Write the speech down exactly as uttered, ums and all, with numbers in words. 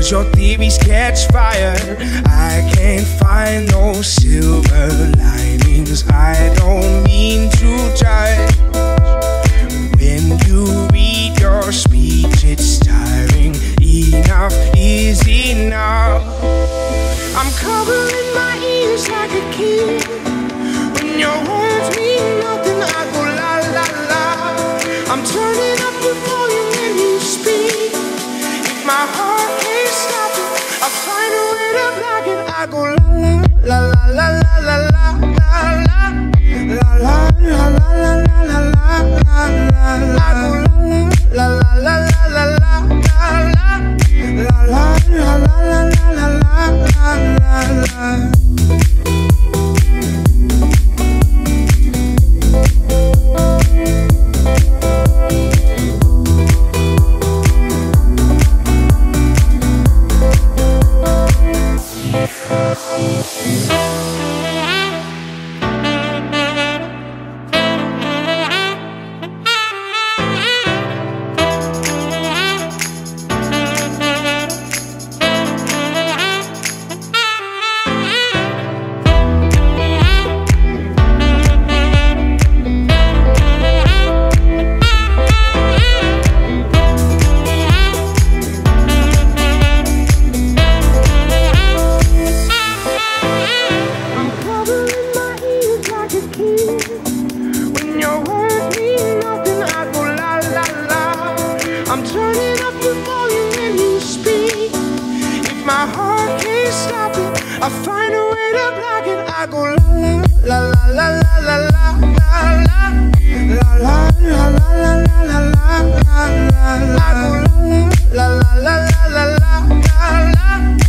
your theories catch fire. I can't find no silver linings. I don't mean to judge. When you read your speech, it's tiring. Enough is enough. I'm covering my ears like a kid. When your words mean nothing, I go la la la. I'm turning up the volume when you speak. If my heart can't stop it, I'll find a way to block it. I go la la la la la la la la la la la la la la la la la la. I go la la la la la la la la la la la la la la la la. I'm turning up the volume when you speak. If my heart can't stop it, I find a way to block it. I go la la la la la la la la la la la la la la la la la la. I go la la la la la la la la la.